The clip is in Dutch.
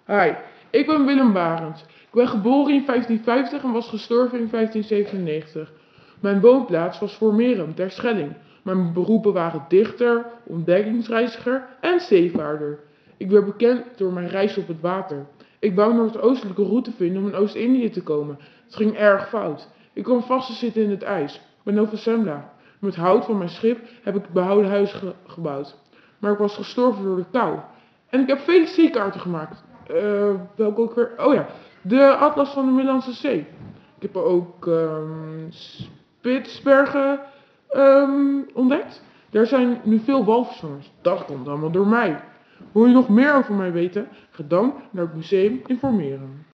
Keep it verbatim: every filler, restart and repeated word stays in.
Hi, ik ben Willem Barends. Ik ben geboren in vijftienvijftig en was gestorven in vijftienzevenennegentig. Mijn woonplaats was Voormerum, Terschelling. Mijn beroepen waren dichter, ontdekkingsreiziger en zeevaarder. Ik werd bekend door mijn reis op het water. Ik wou noordoostelijke route vinden om in Oost-Indië te komen. Het ging erg fout. Ik kwam vast te zitten in het ijs, bij Nova Zembla. Met hout van mijn schip heb ik het behouden huis ge- gebouwd. Maar ik was gestorven door de kou. En ik heb vele zeekaarten gemaakt. Eh, welke ook weer? Oh ja, de Atlas van de Middellandse Zee. Ik heb ook ehm, Spitsbergen ehm, ontdekt. Daar zijn nu veel walvisvangers. Dat komt allemaal door mij. Wil je nog meer over mij weten? Ga dan naar het museum in Voormerum.